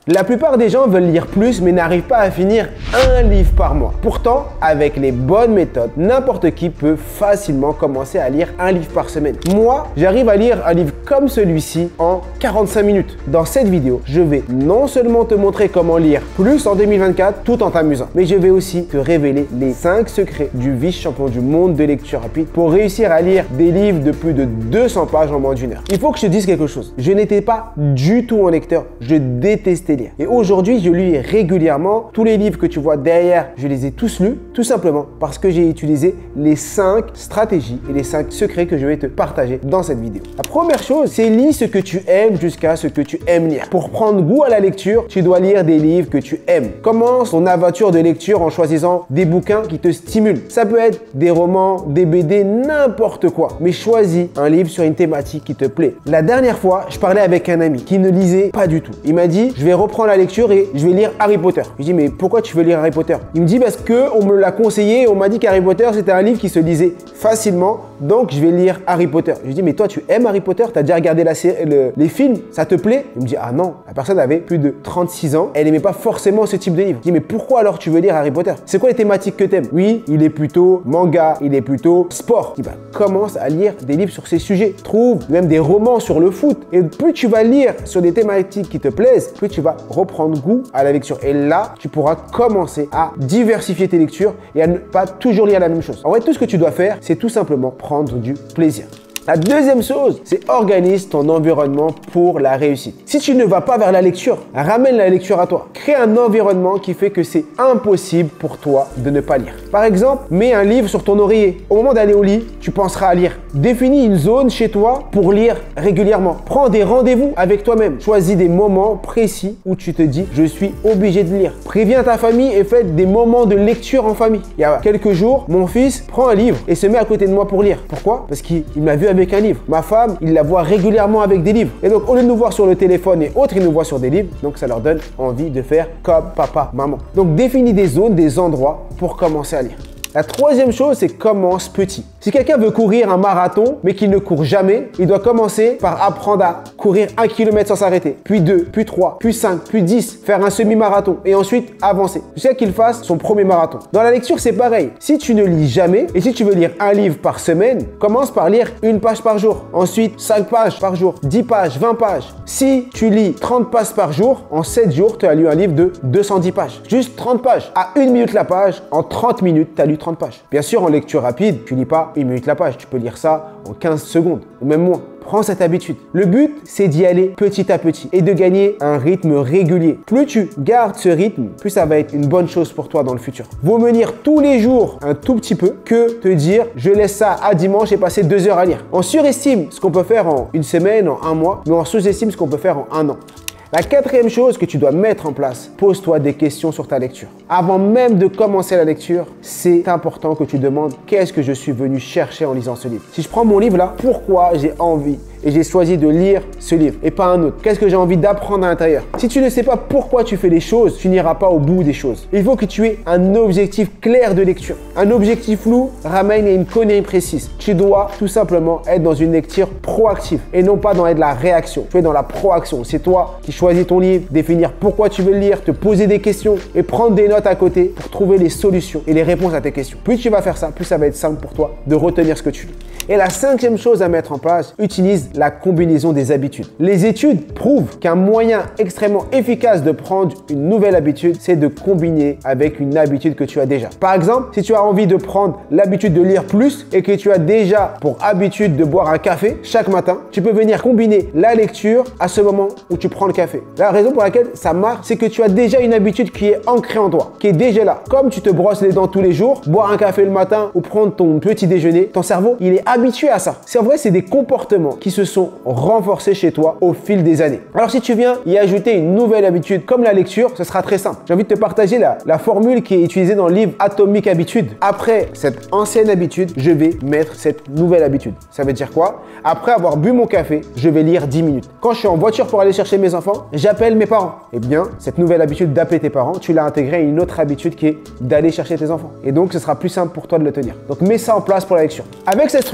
La plupart des gens veulent lire plus mais n'arrivent pas à finir un livre par mois. Pourtant, avec les bonnes méthodes, n'importe qui peut facilement commencer à lire un livre par semaine. Moi, j'arrive à lire un livre comme celui-ci en 45 minutes. Dans cette vidéo, je vais non seulement te montrer comment lire plus en 2024 tout en t'amusant, mais je vais aussi te révéler les 5 secrets du vice-champion du monde de lecture rapide pour réussir à lire des livres de plus de 200 pages en moins d'une heure. Il faut que je te dise quelque chose. Je n'étais pas du tout un lecteur. Je détestais lire. Et aujourd'hui, je lis régulièrement. Tous les livres que tu vois derrière, je les ai tous lus, tout simplement parce que j'ai utilisé les 5 stratégies et les 5 secrets que je vais te partager dans cette vidéo. La première chose, c'est lire ce que tu aimes jusqu'à ce que tu aimes lire. Pour prendre goût à la lecture, tu dois lire des livres que tu aimes. Commence ton aventure de lecture en choisissant des bouquins qui te stimulent. Ça peut être des romans, des BD, n'importe quoi. Mais choisis un livre sur une thématique qui te plaît. La dernière fois, je parlais avec un ami qui ne lisait pas du tout. Il m'a dit, je vais reprendre la lecture et je vais lire Harry Potter. Je lui dis, mais pourquoi tu veux lire Harry Potter? Il me dit, parce qu'on me l'a conseillé, on m'a dit qu'Harry Potter, c'était un livre qui se lisait facilement, donc je vais lire Harry Potter. Je lui dis, mais toi, tu aimes Harry Potter? Tu as déjà regardé les films? Ça te plaît? Il me dit, ah non, la personne avait plus de 36 ans, elle n'aimait pas forcément ce type de livre. Je dis, mais pourquoi alors tu veux lire Harry Potter? C'est quoi les thématiques que tu aimes? Oui, il est plutôt manga, il est plutôt sport. Je dis, bah, commence à lire des livres sur ces sujets. Trouve même des romans sur le foot. Et plus tu vas lire sur des thématiques qui te plaisent, plus tu vas reprendre goût à la lecture. Et là, tu pourras commencer à diversifier tes lectures et à ne pas toujours lire la même chose. En vrai, tout ce que tu dois faire, c'est tout simplement prendre du plaisir. La deuxième chose, c'est organise ton environnement pour la réussite. Si tu ne vas pas vers la lecture, ramène la lecture à toi. Crée un environnement qui fait que c'est impossible pour toi de ne pas lire. Par exemple, mets un livre sur ton oreiller. Au moment d'aller au lit, tu penseras à lire. Définis une zone chez toi pour lire régulièrement. Prends des rendez-vous avec toi-même. Choisis des moments précis où tu te dis « je suis obligé de lire ». Préviens ta famille et faites des moments de lecture en famille. Il y a quelques jours, mon fils prend un livre et se met à côté de moi pour lire. Pourquoi? Parce qu'il m'a vu avec un livre. Ma femme, il la voit régulièrement avec des livres. Et donc, au lieu de nous voir sur le téléphone et autres, ils nous voient sur des livres. Donc, ça leur donne envie de faire comme papa, maman. Donc, définis des zones, des endroits pour commencer à lire. La troisième chose, c'est commence petit. Si quelqu'un veut courir un marathon, mais qu'il ne court jamais, il doit commencer par apprendre à courir 1 km sans s'arrêter, puis 2, puis 3, puis 5, puis 10, faire un semi-marathon et ensuite avancer jusqu'à qu'il fasse son premier marathon. Dans la lecture, c'est pareil. Si tu ne lis jamais et si tu veux lire un livre par semaine, commence par lire 1 page par jour. Ensuite, 5 pages par jour, 10 pages, 20 pages. Si tu lis 30 pages par jour, en 7 jours, tu as lu un livre de 210 pages. Juste 30 pages. À 1 minute la page, en 30 minutes, tu as lu 30 pages. Bien sûr, en lecture rapide, tu lis pas 1 minute la page. Tu peux lire ça en 15 secondes ou même moins. Prends cette habitude. Le but, c'est d'y aller petit à petit et de gagner un rythme régulier. Plus tu gardes ce rythme, plus ça va être une bonne chose pour toi dans le futur. Vaut mieux lire tous les jours un tout petit peu que te dire je laisse ça à dimanche et passer 2 heures à lire. On surestime ce qu'on peut faire en 1 semaine, en 1 mois, mais on sous-estime ce qu'on peut faire en 1 an. La quatrième chose que tu dois mettre en place, pose-toi des questions sur ta lecture. Avant même de commencer la lecture, c'est important que tu demandes qu'est-ce que je suis venu chercher en lisant ce livre. Si je prends mon livre là, pourquoi j'ai envie et j'ai choisi de lire ce livre et pas un autre? Qu'est-ce que j'ai envie d'apprendre à l'intérieur? Si tu ne sais pas pourquoi tu fais les choses, tu n'iras pas au bout des choses. Il faut que tu aies un objectif clair de lecture. Un objectif flou ramène à une connerie précise. Tu dois tout simplement être dans une lecture proactive et non pas dans la réaction. Tu es dans la proaction. C'est toi qui choisis ton livre, définir pourquoi tu veux le lire, te poser des questions et prendre des notes à côté pour trouver les solutions et les réponses à tes questions. Plus tu vas faire ça, plus ça va être simple pour toi de retenir ce que tu lis. Et la 5e chose à mettre en place, utilise la combinaison des habitudes. Les études prouvent qu'un moyen extrêmement efficace de prendre une nouvelle habitude, c'est de combiner avec une habitude que tu as déjà. Par exemple, si tu as envie de prendre l'habitude de lire plus et que tu as déjà pour habitude de boire un café chaque matin, tu peux venir combiner la lecture à ce moment où tu prends le café. La raison pour laquelle ça marche, c'est que tu as déjà une habitude qui est ancrée en toi, qui est déjà là. Comme tu te brosses les dents tous les jours, boire un café le matin ou prendre ton petit déjeuner, ton cerveau, il est habitué à ça. C'est en vrai, c'est des comportements qui se sont renforcés chez toi au fil des années. Alors si tu viens y ajouter une nouvelle habitude comme la lecture, ce sera très simple. J'ai envie de te partager la formule qui est utilisée dans le livre Atomic Habitudes. Après cette ancienne habitude, je vais mettre cette nouvelle habitude. Ça veut dire quoi? Après avoir bu mon café, je vais lire 10 minutes. Quand je suis en voiture pour aller chercher mes enfants, j'appelle mes parents. Eh bien, cette nouvelle habitude d'appeler tes parents, tu l'as intégrée à une autre habitude qui est d'aller chercher tes enfants. Et donc, ce sera plus simple pour toi de le tenir. Donc, mets ça en place pour la lecture. Avec cette structure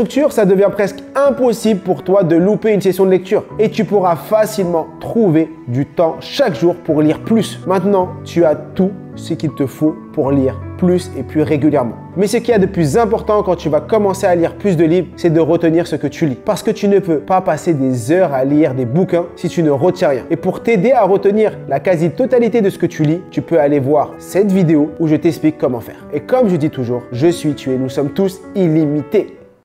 lecture, ça devient presque impossible pour toi de louper une session de lecture et tu pourras facilement trouver du temps chaque jour pour lire plus. Maintenant, tu as tout ce qu'il te faut pour lire plus et plus régulièrement. Mais ce qu'il y a de plus important quand tu vas commencer à lire plus de livres, c'est de retenir ce que tu lis. Parce que tu ne peux pas passer des heures à lire des bouquins si tu ne retiens rien. Et pour t'aider à retenir la quasi-totalité de ce que tu lis, tu peux aller voir cette vidéo où je t'explique comment faire. Et comme je dis toujours, je suis, tu es, nous sommes tous illimités.